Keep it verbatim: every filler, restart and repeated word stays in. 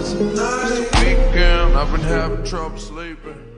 It's a weekend, I've been having trouble sleeping.